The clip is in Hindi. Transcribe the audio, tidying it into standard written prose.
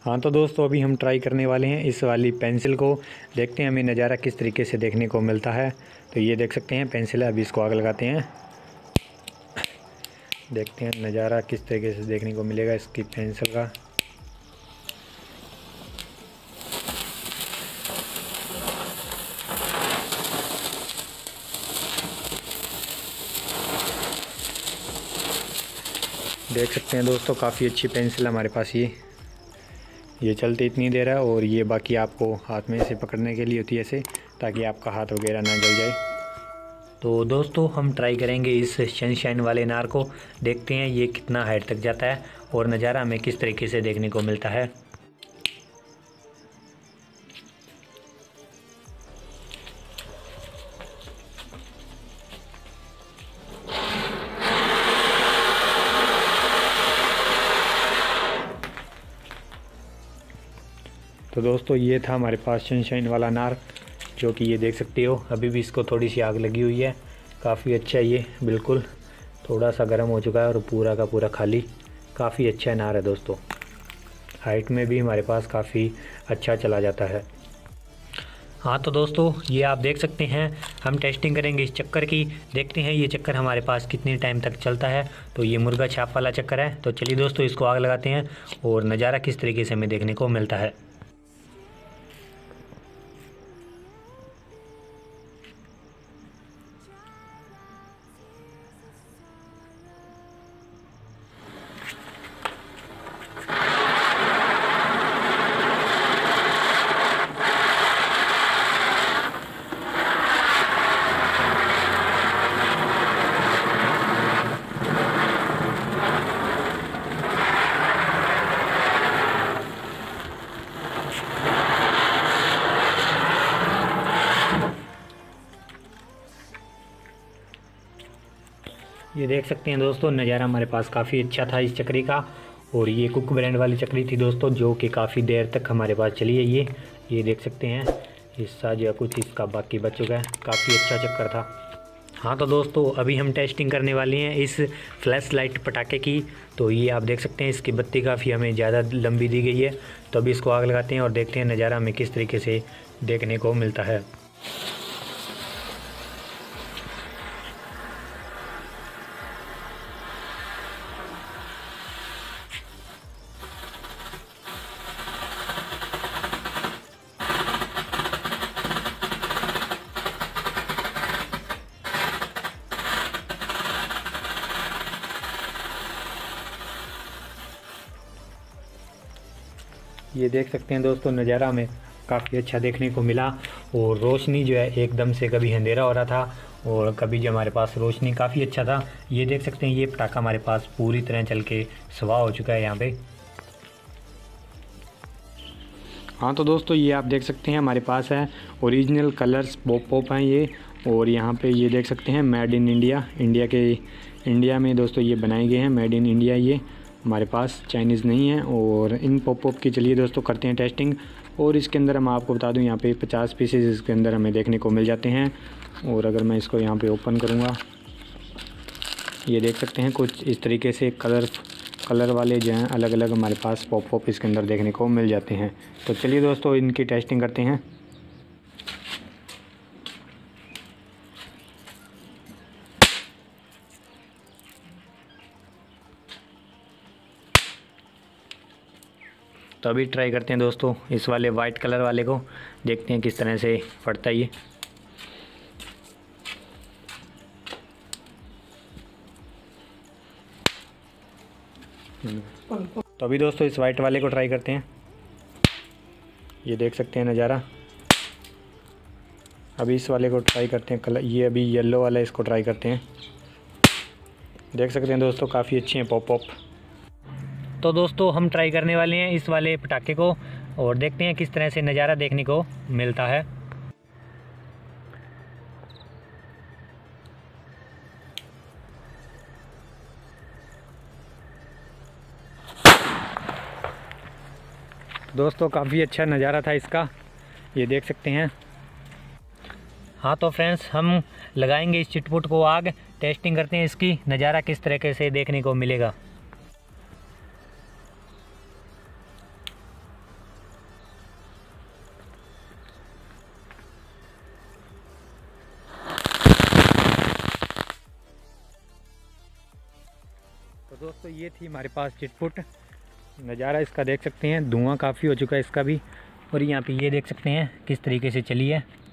हाँ तो दोस्तों अभी हम ट्राई करने वाले हैं इस वाली पेंसिल को। देखते हैं हमें नज़ारा किस तरीके से देखने को मिलता है। तो ये देख सकते हैं पेंसिल है, अभी इसको आग लगाते हैं, देखते हैं नज़ारा किस तरीके से देखने को मिलेगा इसकी पेंसिल का। देख सकते हैं दोस्तों काफ़ी अच्छी पेंसिल हमारे पास ये चलती इतनी देर है, और ये बाकी आपको हाथ में से पकड़ने के लिए होती है ऐसे, ताकि आपका हाथ वगैरह ना जल जाए। तो दोस्तों हम ट्राई करेंगे इस सनशाइन वाले अनार को, देखते हैं ये कितना हाइट तक जाता है और नज़ारा हमें किस तरीके से देखने को मिलता है। तो दोस्तों ये था हमारे पास सनशाइन वाला अनार, जो कि ये देख सकते हो अभी भी इसको थोड़ी सी आग लगी हुई है। काफ़ी अच्छा ये बिल्कुल थोड़ा सा गर्म हो चुका है और पूरा का पूरा खाली। काफ़ी अच्छा अनार है दोस्तों, हाइट में भी हमारे पास काफ़ी अच्छा चला जाता है। हाँ तो दोस्तों ये आप देख सकते हैं, हम टेस्टिंग करेंगे इस चक्कर की, देखते हैं ये चक्कर हमारे पास कितने टाइम तक चलता है। तो ये मुर्गा छाप वाला चक्कर है। तो चलिए दोस्तों इसको आग लगाते हैं और नज़ारा किस तरीके से हमें देखने को मिलता है। ये देख सकते हैं दोस्तों नज़ारा हमारे पास काफ़ी अच्छा था इस चक्री का, और ये कुक ब्रांड वाली चक्री थी दोस्तों, जो कि काफ़ी देर तक हमारे पास चली है। ये देख सकते हैं हिस्सा जो कुछ इसका बाकी बच चुका है। काफ़ी अच्छा चक्कर था। हाँ तो दोस्तों अभी हम टेस्टिंग करने वाले हैं इस फ्लैश लाइट पटाखे की। तो ये आप देख सकते हैं इसकी बत्ती काफ़ी हमें ज़्यादा लंबी दी गई है। तो अभी इसको आग लगाते हैं और देखते हैं नज़ारा हमें किस तरीके से देखने को मिलता है। ये देख सकते हैं दोस्तों नज़ारा हमें काफ़ी अच्छा देखने को मिला, और रोशनी जो है एकदम से कभी अंधेरा हो रहा था और कभी जो हमारे पास रोशनी काफ़ी अच्छा था। ये देख सकते हैं ये पटाखा हमारे पास पूरी तरह चल के स्वाह हो चुका है यहाँ पे। हाँ तो दोस्तों ये आप देख सकते हैं हमारे पास है ओरिजिनल कलर्स पॉप हैं ये, और यहाँ पे ये देख सकते हैं मेड इन इंडिया, इंडिया में दोस्तों ये बनाए गए हैं, मेड इन इंडिया। ये हमारे पास चाइनीज़ नहीं है। और इन पॉप की चलिए दोस्तों करते हैं टेस्टिंग। और इसके अंदर हम आपको बता दूं यहाँ पे 50 पीसेज इसके अंदर हमें देखने को मिल जाते हैं। और अगर मैं इसको यहाँ पे ओपन करूँगा, ये देख सकते हैं कुछ इस तरीके से कलर वाले जो हैं अलग अलग हमारे पास पॉप इसके अंदर देखने को मिल जाते हैं। तो चलिए दोस्तों इनकी टेस्टिंग करते हैं। तो अभी ट्राई करते हैं दोस्तों इस वाले वाइट कलर वाले को, देखते हैं किस तरह से फटता है ये। तो अभी दोस्तों इस वाइट वाले को ट्राई करते हैं। ये देख सकते हैं नज़ारा। अभी इस वाले को ट्राई करते हैं, कलर ये अभी येलो वाला, इसको ट्राई करते हैं। देख सकते हैं दोस्तों काफ़ी अच्छे हैं पॉप। तो दोस्तों हम ट्राई करने वाले हैं इस वाले पटाखे को, और देखते हैं किस तरह से नज़ारा देखने को मिलता है। दोस्तों काफ़ी अच्छा नज़ारा था इसका, ये देख सकते हैं। हाँ तो फ्रेंड्स हम लगाएंगे इस चिटपुट को आग, टेस्टिंग करते हैं इसकी, नज़ारा किस तरीके से देखने को मिलेगा। दोस्तों ये थी हमारे पास चिटपुट। नज़ारा इसका देख सकते हैं, धुआं काफ़ी हो चुका है इसका भी। और यहाँ पे ये देख सकते हैं किस तरीके से चली है।